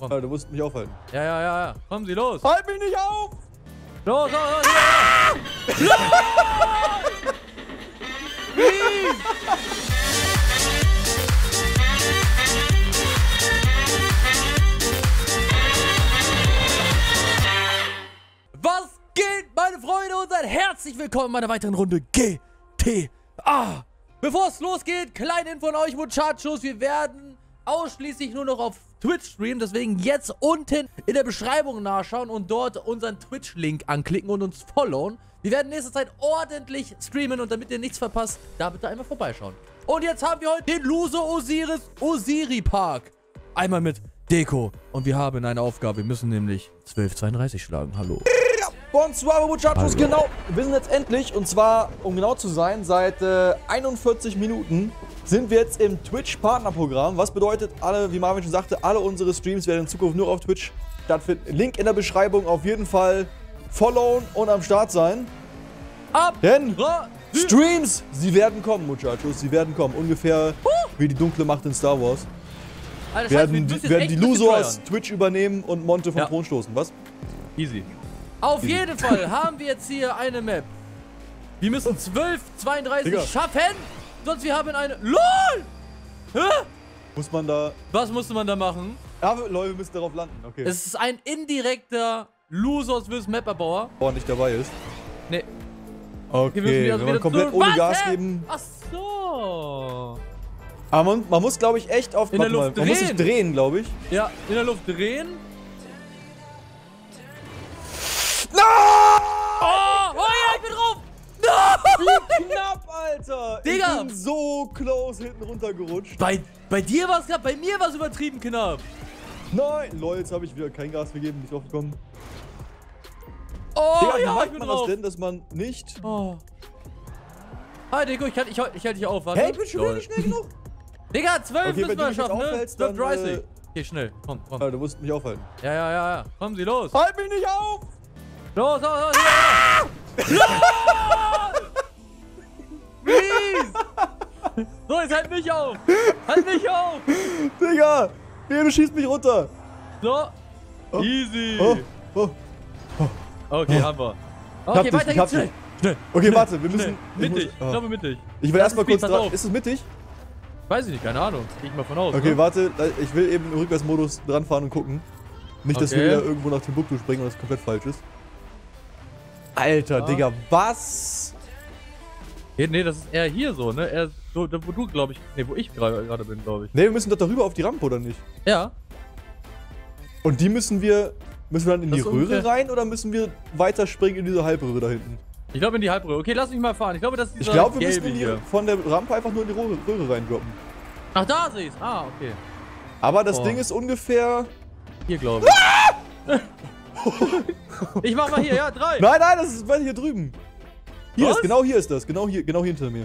komm. Du musst mich aufhalten. Ja. Kommen Sie, los. Halt mich nicht auf! Los, ja. Was geht, meine Freunde, und seid herzlich willkommen in meiner weiteren Runde GTA. Bevor es losgeht, kleine Info an euch, Muchachos. Wir werden ausschließlich nur noch auf Twitch streamen, deswegen jetzt unten in der Beschreibung nachschauen und dort unseren Twitch-Link anklicken und uns followen. Wir werden in nächster Zeit ordentlich streamen und damit ihr nichts verpasst, da bitte einmal vorbeischauen. Und jetzt haben wir heute den Luso Osiris Osiri Park. Einmal mit Deko. Und wir haben eine Aufgabe, wir müssen nämlich 12:32 schlagen. Hallo. Bonsoir, Muchachos, genau. Wir sind jetzt endlich, und zwar, um genau zu sein, seit 41 Minuten sind wir jetzt im Twitch-Partnerprogramm. Was bedeutet, wie Marvin schon sagte, alle unsere Streams werden in Zukunft nur auf Twitch stattfinden. Link in der Beschreibung, auf jeden Fall followen und am Start sein. Denn Streams, sie werden kommen, Muchachos, sie werden kommen. Ungefähr wie die dunkle Macht in Star Wars. Alter, werden die Luso aus Twitch übernehmen und Monte vom Thron stoßen, was? Easy. Auf jeden Fall haben wir jetzt hier eine Map. Wir müssen 12:32 schaffen, sonst wir haben eine... LOL! Hä? Muss man da... Was musste man da machen? Ja, Leute, wir müssen darauf landen, okay. Es ist ein indirekter Losers vs. Map-Erbauer. Boah, nicht dabei ist. Nee. Okay, wenn man komplett ohne Gas geben... Ach so. Aber man muss, glaube ich, echt auf... In der Luft man muss sich drehen, glaube ich. Ja, in der Luft drehen. No! Oh ja, ich bin drauf! No! Wie knapp, Alter! Digga! Ich bin so close hinten runtergerutscht. Bei dir war es knapp, bei mir war es übertrieben knapp. Nein! Lol, jetzt habe ich wieder kein Gas gegeben, nicht drauf gekommen. Oh Digga, wie ja, macht ich bin man drauf. das denn, dass man nicht... Oh. Hi, Deko, ich halte dich auf, warte. Hey, ich bin schon wieder nicht schnell genug! Digga, 12 Okay, müssen wenn wir du mich schaffen, jetzt ne? aufhältst, 12:30. Okay, schnell, komm. Du musst mich aufhalten. Ja. Kommen Sie, los. Halt mich nicht auf! Los, ja! LOL! Please! So, jetzt halt mich auf! Halt mich auf! Digga! Nee, du schießt mich runter! So! Easy! Oh. Okay, haben wir. Hab Okay, dich, weiter ich hab geht's. Schnell! Okay, warte, wir müssen... Mittig, ich glaube mittig. Ich will Das erstmal ist Speed, kurz pass dran... auf. Ist es mittig? Weiß ich nicht, keine Ahnung. Gehe ich mal von aus. Okay, ne? warte, ich will eben im Rückwärtsmodus dran fahren und gucken. Nicht, dass wir Okay. wieder irgendwo nach Timbuktu springen und das komplett falsch ist. Alter, Digga, was? Nee, das ist eher hier so, ne? Eher so, da wo du, glaube ich. Ne, wo ich gerade bin, glaube ich. Ne, wir müssen doch darüber auf die Rampe, oder nicht? Ja. Und die müssen wir dann in die Das ist Röhre ungefähr- rein oder müssen wir weiter springen in diese Halbröhre da hinten? Ich glaube in die Halbröhre. Okay, lass mich mal fahren. Ich glaube, das ist Ich dieser glaube, wir müssen gelbe hier. von der Rampe einfach nur in die Röhre reindroppen. Ach, da sehe ich's. Ah, okay. Aber das Oh. Ding ist ungefähr... Hier, glaube ich. Ich mach mal hier, ja, 3. Nein, das ist hier drüben. Was? Genau hier ist das. Genau hier hinter mir.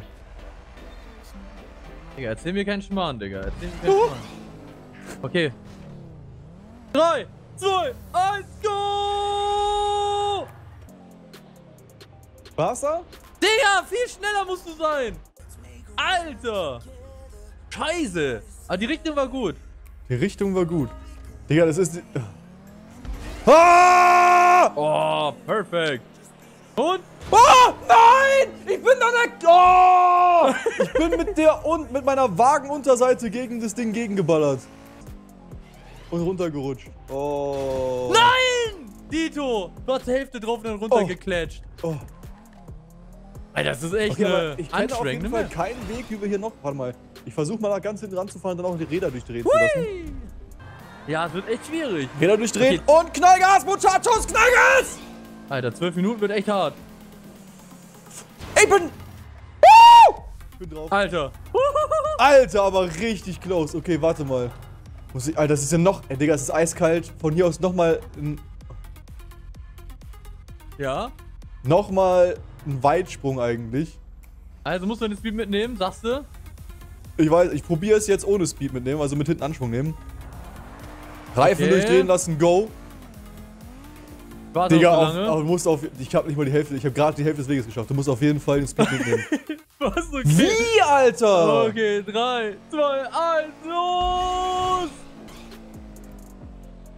Digga, erzähl mir keinen Schmarrn, Digga. Erzähl mir keinen Schmarrn. Okay. 3, 2, 1, go! Wasser? Digga, viel schneller musst du sein! Alter! Scheiße! Aber die Richtung war gut. Die Richtung war gut. Digga, das ist... Ah! Oh, perfekt. Und? Oh, nein! Ich bin an der... Oh! Ich bin mit meiner Wagenunterseite gegen das Ding gegengeballert. Und runtergerutscht. Oh. Nein! Dito! Du hast die Hälfte drauf und dann runtergeklatscht. Oh. Alter, das ist echt Okay, aber eine ich kenne auf jeden anstrengende Fall Map. keinen Weg, wie wir hier noch... Warte mal. Ich versuche mal nach ganz hinten ranzufahren und dann auch die Räder durchdrehen zu lassen. Hui! Ja, es wird echt schwierig. Räder durchdrehen und Knallgas, Muchachos, Knallgas! Alter, 12 Minuten wird echt hart. Ich bin drauf. Alter. Alter, aber richtig close. Okay, warte mal. Alter, das ist ja noch... Ey, Digga, es ist eiskalt. Von hier aus nochmal Ja? Nochmal ein Weitsprung eigentlich. Also musst du den Speed mitnehmen, sagst du? Ich weiß, ich probiere es jetzt ohne Speed mitnehmen, also mit hinten Anschwung nehmen. Reifen Okay. durchdrehen lassen, go. Warte Digga, noch so lange. aber du musst ich habe nicht mal die Hälfte, ich habe gerade die Hälfte des Weges geschafft. Du musst auf jeden Fall den Speed mitnehmen. Was, okay. Wie, Alter? Okay, 3, 2, 1, los!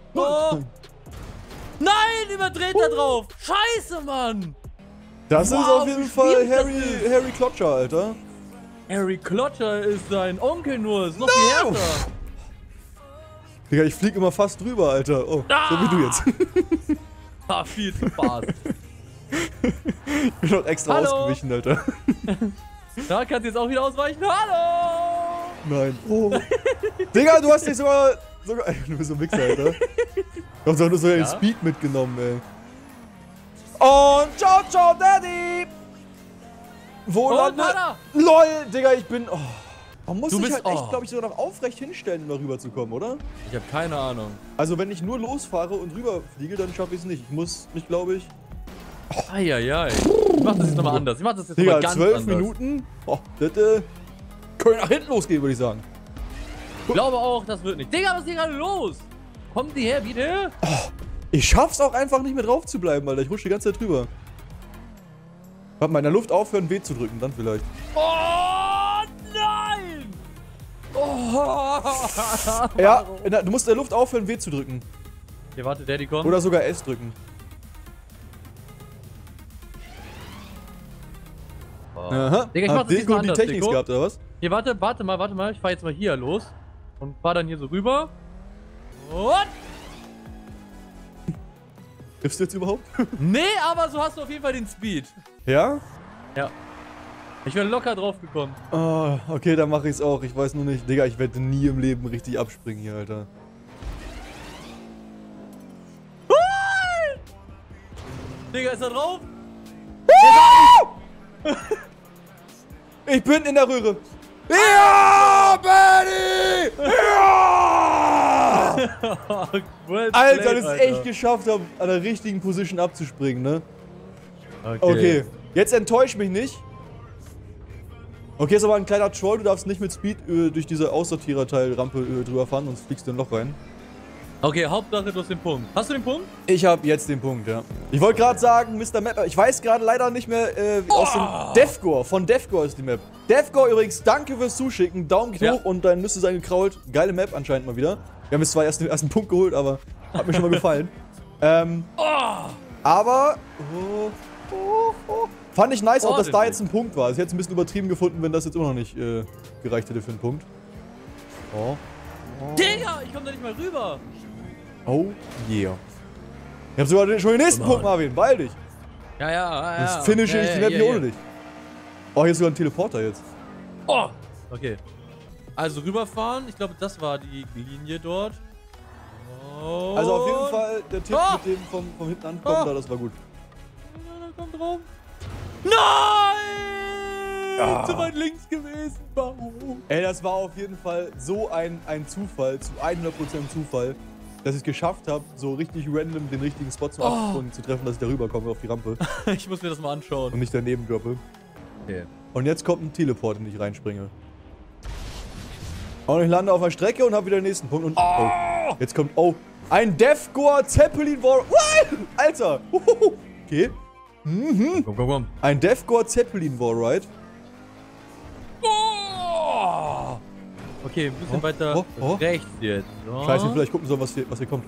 Oh. Nein, überdreht da drauf. Scheiße, Mann. Das ist Wow, auf jeden wie Fall schwierig das Harry Klotscher, Alter. Harry Klotscher ist sein Onkel nur. Ist noch viel härter. Digga, ich flieg immer fast drüber, Alter. Oh, so wie du jetzt. Ah, viel zu Spaß. Ich bin noch extra ausgewichen, Alter. Da kannst du jetzt auch wieder ausweichen. Hallo! Nein. Oh. Digga, du hast dich sogar du bist so ein Wichser, Alter. Du hast doch nur so den Speed mitgenommen, ey. Und ciao, ciao, Daddy! Wo landet? LOL, Digga, ich bin... Oh. Man muss sich halt echt, glaube ich, sogar noch aufrecht hinstellen, um da rüber zu kommen, oder? Ich habe keine Ahnung. Also, wenn ich nur losfahre und rüberfliege, dann schaffe ich es nicht. Ich muss mich, glaube ich... Eieiei. Ich mach das jetzt nochmal anders. Ich mach das jetzt nochmal ganz 12 anders. Minuten? Oh, das können nach hinten losgehen, würde ich sagen. Ich glaube auch, das wird nicht. Digga, was ist hier gerade los? Kommt die her, bitte? Oh, ich schaff's auch einfach nicht mehr drauf zu bleiben, Alter. Ich rutsche die ganze Zeit drüber. Warte mal, in der Luft aufhören, W zu drücken, dann vielleicht. Oh, nein! Oh. Ja, du musst in der Luft aufhören, W zu drücken. Hier, warte, Daddy kommt. Oder sogar S drücken. Oh. Aha. Digga, ich mach das diesmal anders, die Technik gehabt, oder was? Hier, warte mal. Ich fahr jetzt mal hier los. Und fahr dann hier so rüber. Und? Triffst du jetzt überhaupt? Nee, aber so hast du auf jeden Fall den Speed. Ja? Ja. Ich wäre locker drauf gekommen. Oh, okay, dann mache ich's auch. Ich weiß nur nicht. Digga, ich werde nie im Leben richtig abspringen hier, Alter. Digga, ist er drauf? Ich bin in der Röhre. Ja, Benny! Ja! Alter, das ist echt geschafft, an der richtigen Position abzuspringen, ne? Okay, jetzt enttäusch mich nicht. Okay, ist aber ein kleiner Troll, du darfst nicht mit Speed durch diese Aussortiererteil-Rampe drüber fahren, sonst fliegst du in ein Loch rein. Okay, Hauptsache du hast den Punkt. Hast du den Punkt? Ich habe jetzt den Punkt, ja. Ich wollte gerade sagen, Mr. Map, ich weiß gerade leider nicht mehr aus dem Defgore, von Defgore ist die Map. Defgore übrigens, danke fürs Zuschicken, Daumen hoch und dann müsste sein gekrault. Geile Map anscheinend mal wieder. Wir haben jetzt zwar erst den ersten Punkt geholt, aber hat mir schon mal gefallen. Aber, fand ich nice, auch dass da jetzt ein Punkt war. Also ich hätte es ein bisschen übertrieben gefunden, wenn das jetzt immer noch nicht gereicht hätte für einen Punkt. Digga, ich komm da nicht mal rüber. Oh yeah. Ich hab sogar schon den nächsten Punkt, Marvin. Beeil dich. Ja. Das finische ich die Map hier ohne dich. Oh, hier ist sogar ein Teleporter jetzt. Oh, okay. Also rüberfahren. Ich glaube, das war die Linie dort. Oh. Also auf jeden Fall der Tipp mit dem vom hinten ankommen, da, das war gut. Komm drauf. Nein! Zu weit links gewesen. Warum? Ey, das war auf jeden Fall so ein Zufall, zu 100% Zufall, dass ich es geschafft habe, so richtig random den richtigen Spot zum Absprung zu treffen, dass ich da rüberkomme auf die Rampe. Ich muss mir das mal anschauen. Und nicht daneben droppe. Okay. Und jetzt kommt ein Teleport, in den ich reinspringe. Und ich lande auf der Strecke und habe wieder den nächsten Punkt. Und jetzt kommt, ein Defgore Zeppelin War. Alter! Okay. Komm. Ein Defgore Zeppelin War Ride. Okay, ein bisschen weiter rechts jetzt. So. Scheiße, vielleicht gucken sollen, was hier kommt.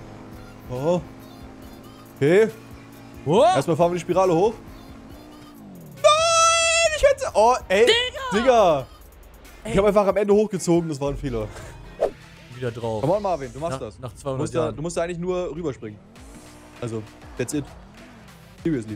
Okay. Erstmal fahren wir die Spirale hoch. Nein, ich hätte... Oh, ey. Digga. Ich habe einfach am Ende hochgezogen, das war ein Fehler. Wieder drauf. Come on, Marvin, du machst das. Nach 200 Jahren. Du musst da eigentlich nur rüberspringen. Also, that's it. Seriously.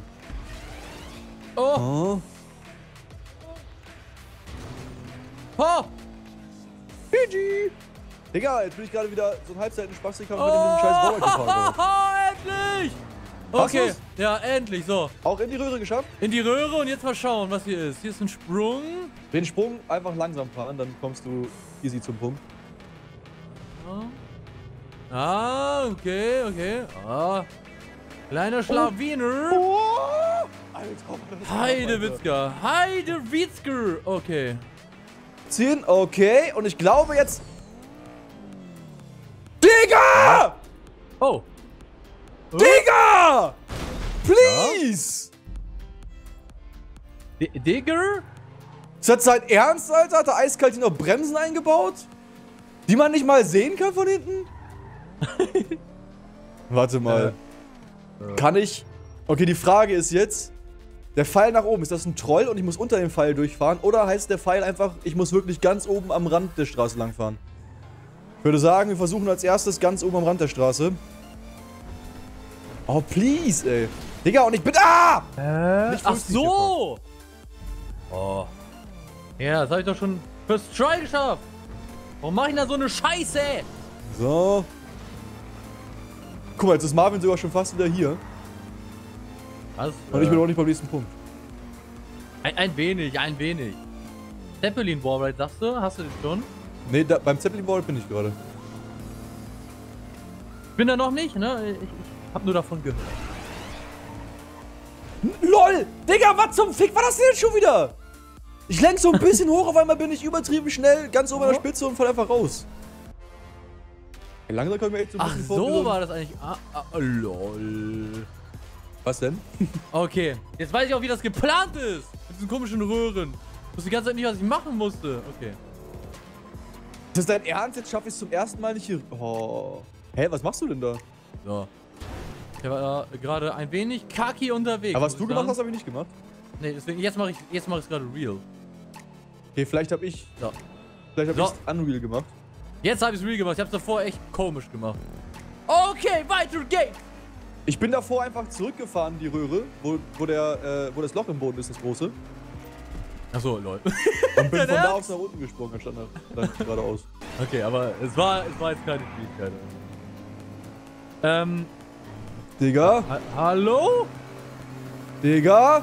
GG! Digga, jetzt bin ich gerade wieder so ein Halbseiten-Spastiker mit dem scheiß Bauer gefahren. Endlich! Okay, ja, endlich, so. Auch in die Röhre geschafft? In die Röhre und jetzt mal schauen, was hier ist. Hier ist ein Sprung. Den Sprung einfach langsam fahren, dann kommst du easy zum Punkt. Okay. Kleiner Schlawiner. Alter, Heidewitzka. Okay. Ziehen, okay. Und ich glaube jetzt... Digga! Oh. Digga! Please! Digger? Ist das dein Ernst, Alter? Hat der eiskalt hier noch Bremsen eingebaut? Die man nicht mal sehen kann von hinten? Warte mal. Kann ich... Okay, die Frage ist jetzt, der Pfeil nach oben, ist das ein Troll und ich muss unter dem Pfeil durchfahren? Oder heißt der Pfeil einfach, ich muss wirklich ganz oben am Rand der Straße langfahren? Ich würde sagen, wir versuchen als erstes ganz oben am Rand der Straße. Oh, please, ey. Digga, und ich bin... Ah! Ach so! Oh. Ja, das hab ich doch schon First Try geschafft. Warum mach ich denn da so eine Scheiße? So. Guck mal, jetzt ist Marvin sogar schon fast wieder hier. Was? Und ich bin auch nicht beim nächsten Punkt. Ein wenig. Zeppelin Warride, sagst du? Hast du das schon? Nee, beim Zeppelin Wall bin ich gerade. Bin da noch nicht, ne? Ich hab nur davon gehört. LOL! Digga, was zum Fick war das denn jetzt schon wieder? Ich lenk so ein bisschen hoch, auf einmal bin ich übertrieben schnell, ganz oben an der Spitze und fall einfach raus. Langsam können wir echt so ein bisschen so war das eigentlich. Lol. Was denn? Okay, jetzt weiß ich auch, wie das geplant ist. Mit diesen komischen Röhren. Ich wusste die ganze Zeit nicht, was ich machen musste. Okay. Das ist dein Ernst? Jetzt schaffe ich es zum ersten Mal nicht hier. Oh. Hä, was machst du denn da? So. Ich war gerade ein wenig kaki unterwegs. Aber was du gemacht hast, habe ich nicht gemacht. Nee, deswegen, jetzt mach ich es gerade real. Okay, vielleicht habe ich. So. Vielleicht habe ich unreal gemacht. Jetzt habe ich es real gemacht. Ich habe es davor echt komisch gemacht. Okay, weiter geht's. Ich bin davor einfach zurückgefahren, die Röhre, wo das Loch im Boden ist, das große. Achso, lol. Und bin von da aus nach unten gesprungen, anstatt dann geradeaus. Okay, aber es war jetzt keine Schwierigkeit. Digga? Hallo? Digga?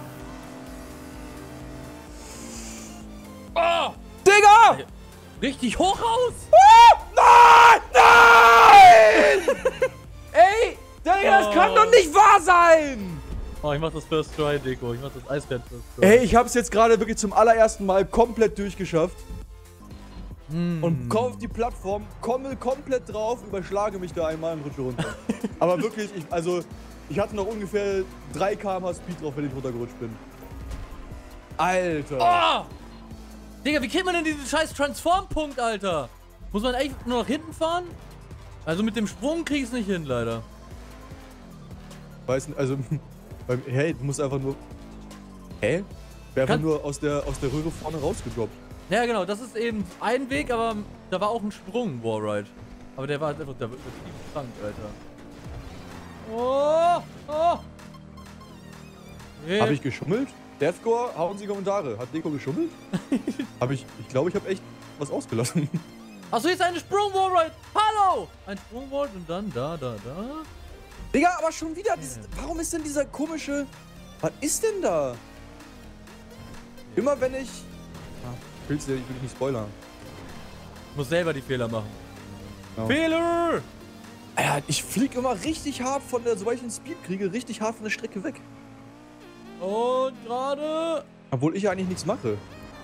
Oh! Digga! Richtig hoch raus! Ah! Nein! Nein! Ey! Digga, das kann doch nicht wahr sein! Oh, ich mach das First Try, Deko. Ich mach das Eisbett First Try. Ey, ich hab's jetzt gerade wirklich zum allerersten Mal komplett durchgeschafft. Und komm auf die Plattform, komme komplett drauf, überschlage mich da einmal und rutsche runter. Aber wirklich, ich hatte noch ungefähr 3 km/h Speed drauf, wenn ich runtergerutscht bin. Alter. Oh! Digga, wie kriegt man denn diesen scheiß Transform-Punkt, Alter? Muss man echt nur nach hinten fahren? Also mit dem Sprung krieg ich's nicht hin, leider. Weiß nicht, also, hey, du musst einfach nur... Hä? Wäre einfach nur aus der Röhre vorne rausgedroppt. Ja, genau, das ist eben ein Weg, aber da war auch ein Sprung, Warride. Aber der war halt einfach, der wird tief krank, Alter. Oh! Oh! Hab ich geschummelt? Deathcore, hauen Sie Kommentare. Hat Deko geschummelt? Ich glaube, ich habe echt was ausgelassen. Achso, jetzt eine Sprung-Warride! Hallo! Ein Sprung-Warride und dann da. Digga, aber schon wieder, warum ist denn dieser komische... Was ist denn da? Immer wenn ich... Ich will dich nicht spoilern. Ich muss selber die Fehler machen. Ja. Fehler! Alter, ich flieg immer richtig hart sobald ich einen Speed kriege, richtig hart von der Strecke weg. Und gerade... Obwohl ich ja eigentlich nichts mache.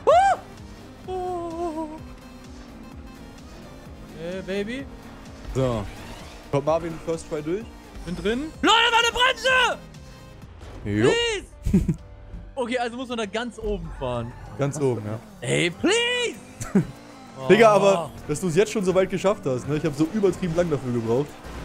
Hey, Baby. So. Kommt Marvin First Try durch? Bin drin. Leute, meine Bremse! Jo. Please! Okay, also muss man da ganz oben fahren. Ganz oben, ja. Hey, please! Digga, aber, dass du es jetzt schon so weit geschafft hast, ne? Ich habe so übertrieben lang dafür gebraucht.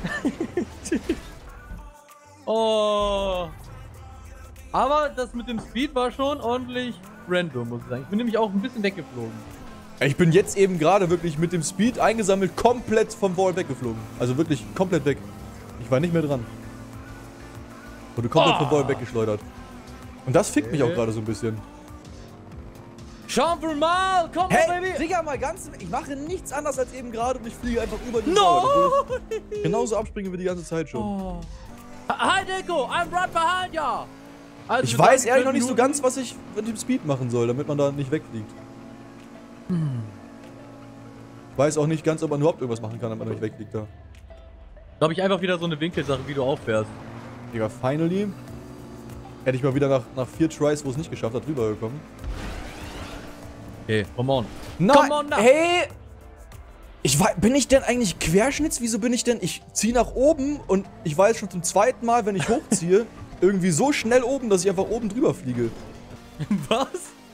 Oh. Aber das mit dem Speed war schon ordentlich random, muss ich sagen. Ich bin nämlich auch ein bisschen weggeflogen. Ich bin jetzt eben gerade wirklich mit dem Speed eingesammelt komplett vom Wall weggeflogen. Also wirklich komplett weg. Ich war nicht mehr dran. Wurde komplett vom Wall weggeschleudert. Und das fickt mich auch gerade so ein bisschen. Schauen wir mal! Komm, hey, Baby! Digga, mal ganz... Ich mache nichts anderes als eben gerade und ich fliege einfach über die No! Wall, obwohl ich genauso abspringe wie die ganze Zeit schon. Oh. Hi, Deko! I'm right behind ya! Also Ich weiß ehrlich noch nicht so ganz, was ich mit dem Speed machen soll, damit man da nicht wegfliegt. Weiß auch nicht ganz, ob man überhaupt irgendwas machen kann, damit man nicht wegfliegt da. Glaube ich einfach wieder so eine Winkelsache, wie du auffährst. Digga, finally. Hätte ich mal wieder nach 4 Tries, wo es nicht geschafft hat, rübergekommen. Okay, come on. Nein, Come on now. hey! Bin ich denn eigentlich Querschnitts? Wieso bin ich denn... Ich ziehe nach oben und ich war jetzt schon zum zweiten Mal, wenn ich hochziehe, irgendwie so schnell oben, dass ich einfach oben drüber fliege. Was?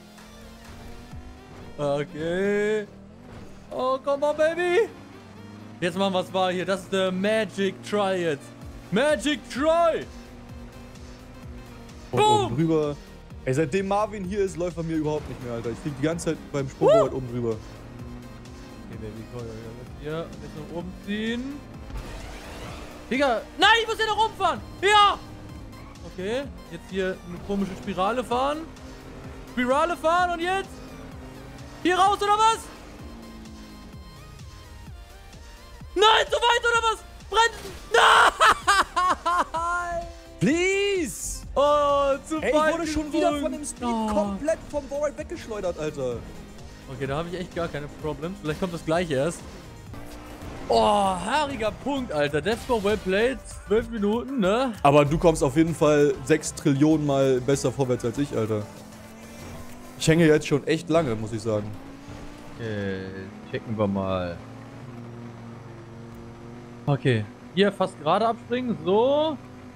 Okay. Oh, come on, Baby. Jetzt machen wir es wahr hier. Das ist der Magic Try jetzt. Magic Troy! Und oben drüber. Ey, seitdem Marvin hier ist, läuft er mir überhaupt nicht mehr, Alter. Ich flieg die ganze Zeit beim Sprungboard oben drüber. Okay, Baby, komm, hier, jetzt nach oben ziehen. Digga, nein, ich muss hier nach oben fahren! Ja! Okay, jetzt hier eine komische Spirale fahren. Spirale fahren und jetzt? Hier raus, oder was? Nein, zu weit, oder was? Bremsen! Nein! Please! Oh, zu weit. Ey, ich wurde schon wieder von dem Speed Oh. komplett vom Wallride weggeschleudert, Alter. Okay, da habe ich echt gar keine Problems. Vielleicht kommt das gleiche erst. Oh, haariger Punkt, Alter. Deathscore well played. 12 Minuten, ne? Aber du kommst auf jeden Fall 6 Trillionen Mal besser vorwärts als ich, Alter. Ich hänge jetzt schon echt lange, muss ich sagen. Okay, checken wir mal. Okay, hier fast gerade abspringen. So.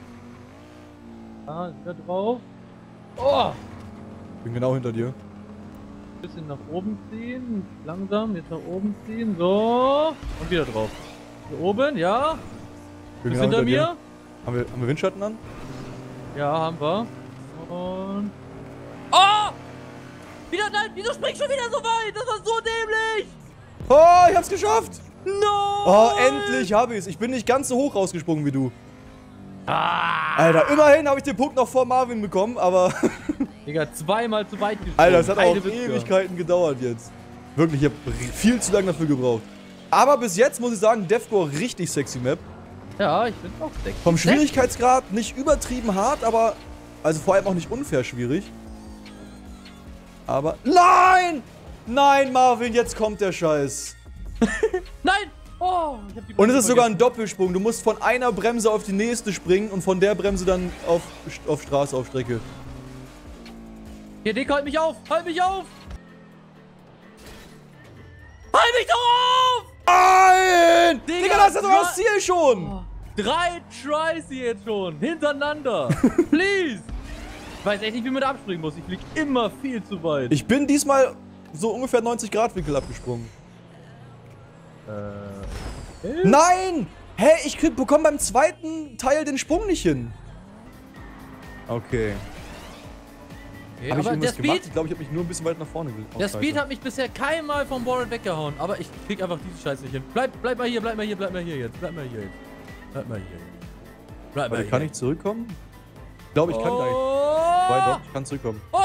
Da, wieder drauf. Oh! Bin genau hinter dir. Bisschen nach oben ziehen. Langsam, jetzt nach oben ziehen. So. Und wieder drauf. Hier oben, ja. Bin Bist genau hinter dir. mir? Haben wir Windschatten an? Ja, haben wir. Und... Oh! Wieder, nein, wieso springst du wieder so weit? Das war so dämlich! Oh, ich hab's geschafft! No! Oh, endlich hab ich's. Ich bin nicht ganz so hoch rausgesprungen wie du. Ah! Alter, immerhin habe ich den Punkt noch vor Marvin bekommen, aber... Digga, zweimal zu weit gesprungen. Alter, das hat auch Keine Witze. Ewigkeiten gedauert jetzt. Wirklich, ich habe viel zu lange dafür gebraucht. Aber bis jetzt muss ich sagen, Deathcore richtig sexy Map. Ja, ich finde auch sexy. Vom Schwierigkeitsgrad nicht übertrieben hart, aber... Also vor allem auch nicht unfair schwierig. Aber... Nein! Nein, Marvin, jetzt kommt der Scheiß. Nein! Oh, ich hab die Und es ist sogar ein vergessen. Doppelsprung. Du musst von einer Bremse auf die nächste springen und von der Bremse dann auf Straße, auf Strecke. Hier, Dick, halt mich auf! Halt mich auf! Halt mich doch auf! Nein! Digga, Digga, das ist doch das Ziel schon! Oh, 3 Tries hier jetzt schon. Hintereinander. Please! Ich weiß echt nicht, wie man da abspringen muss. Ich flieg immer viel zu weit. Ich bin diesmal so ungefähr 90 Grad Winkel abgesprungen. Nein! Hä, ich bekomme beim zweiten Teil den Sprung nicht hin. Okay. Okay, Habe ich aber der irgendwas gemacht? Speed, Ich glaube, ich habe mich nur ein bisschen weit nach vorne der Speed hat mich bisher keinmal vom Warren weggehauen. Aber ich krieg einfach diese Scheiße nicht hin. Bleib mal hier, bleib mal hier, bleib mal hier jetzt. Bleib mal hier jetzt. Bleib mal hier. Bleib mal Warte, hier. kann ich zurückkommen? Ich glaube, ich kann gar nicht. Oh! Weil doch, ich kann zurückkommen. Oh!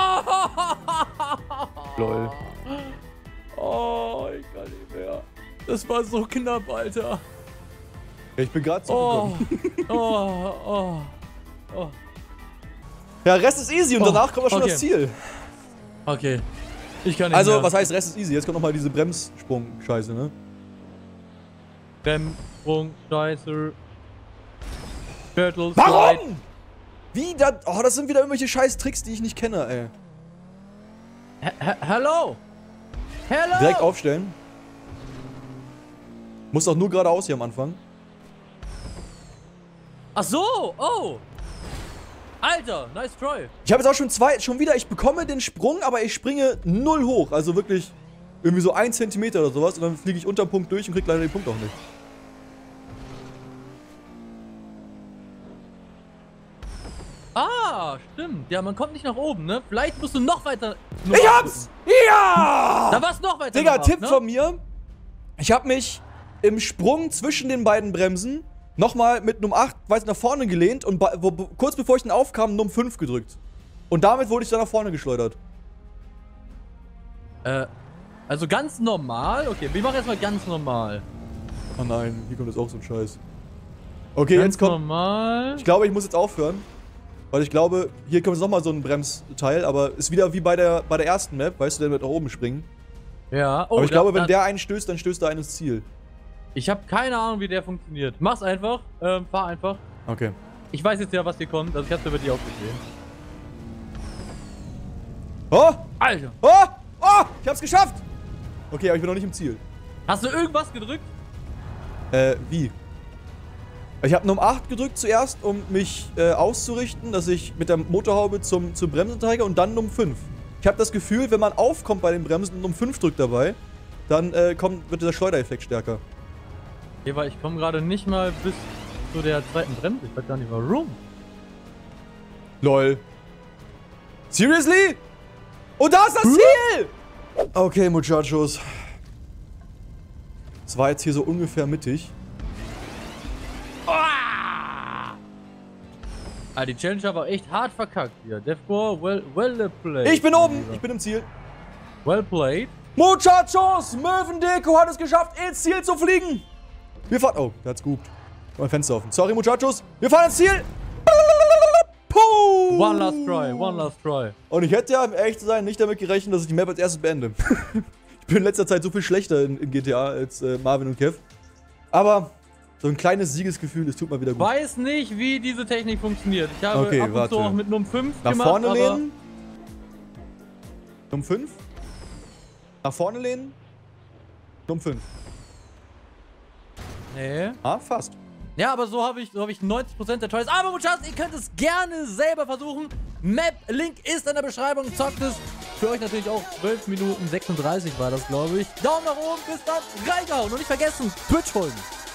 Lol. Oh, ich kann nicht mehr. Das war so knapp, Alter. Ja, ich bin gerade Oh. zurückgekommen. Oh, oh, oh. Ja, Rest ist easy und danach kommt auch schon okay. das Ziel. Okay. Ich kann nicht Also, mehr. was heißt Rest ist easy? Jetzt kommt nochmal diese Bremssprung-Scheiße, ne? Sprung, Scheiße. Turtle, Slide. Warum? Wie? Das sind wieder irgendwelche scheiß Tricks, die ich nicht kenne, ey. Hello? Hello? Direkt aufstellen. Muss doch nur geradeaus hier am Anfang. Ach so, oh. Alter, nice try. Ich habe jetzt auch schon wieder, ich bekomme den Sprung, aber ich springe 0 hoch. Also wirklich irgendwie so 1 Zentimeter oder sowas. Und dann fliege ich unter den Punkt durch und krieg leider den Punkt auch nicht. Ah, stimmt. Ja, man kommt nicht nach oben, ne? Vielleicht musst du noch weiter... Ich hab's! Ja! Da war's noch weiter. Digga, nach Tipp ne? von mir. Ich habe mich im Sprung zwischen den beiden Bremsen nochmal mit Num 8 weiter nach vorne gelehnt und kurz bevor ich dann aufkam, Num 5 gedrückt. Und damit wurde ich dann nach vorne geschleudert. Also ganz normal? Okay, wir machen erstmal ganz normal. Oh nein, hier kommt jetzt auch so ein Scheiß. Okay, Ganz jetzt kommt... normal. Ich glaube, ich muss jetzt aufhören. Weil ich glaube, hier kommt jetzt nochmal so ein Bremsteil, aber ist wieder wie bei der ersten Map, weißt du, der wird nach oben springen. Ja. Oh, Aber ich glaube, wenn der einen stößt, dann stößt er einen ins Ziel. Ich habe keine Ahnung, wie der funktioniert. Mach's einfach. Fahr einfach. Okay. Ich weiß jetzt ja, was hier kommt. Also ich hab's über die auch gesehen. Oh! Alter. Oh! Oh! Ich hab's geschafft! Okay, aber ich bin noch nicht im Ziel. Hast du irgendwas gedrückt? Wie? Ich habe Num 8 gedrückt zuerst, um mich auszurichten, dass ich mit der Motorhaube zur Bremse zeige und dann Num 5. Ich habe das Gefühl, wenn man aufkommt bei den Bremsen und Num 5 drückt dabei, dann wird der Schleudereffekt stärker. Okay, weil ich komme gerade nicht mal bis zu der zweiten Bremse. Ich weiß gar nicht warum. Lol. Seriously? Und da ist das Ziel! Okay, Muchachos. Das war jetzt hier so ungefähr mittig. Ah, die Challenge aber echt hart verkackt hier. Defcore, well played. Ich bin oben. Ich bin im Ziel. Well played. Muchachos! Möwendeko hat es geschafft, ins Ziel zu fliegen. Wir fahren... Oh, der hat's gehupt. Mein Fenster offen. Sorry, Muchachos. Wir fahren ins Ziel. Puh. One last try, one last try. Und ich hätte ja, um ehrlich zu sein, nicht damit gerechnet, dass ich die Map als erstes beende. Ich bin in letzter Zeit so viel schlechter in GTA als Marvin und Kev. Aber so ein kleines Siegesgefühl, es tut mal wieder gut. Ich weiß nicht, wie diese Technik funktioniert. Ich habe ab und zu auch mit Num 5 nach gemacht, vorne lehnen. Num 5. Nach vorne lehnen. Num 5. Nee. Ah, fast. Ja, aber so habe ich 90% der Tries. Aber Muchachos, ihr könnt es gerne selber versuchen. Map-Link ist in der Beschreibung. Zockt es. Für euch natürlich auch 12 Minuten 36 war das, glaube ich. Daumen nach oben, bis dann, reingehauen. Und nicht vergessen, Twitch folgen.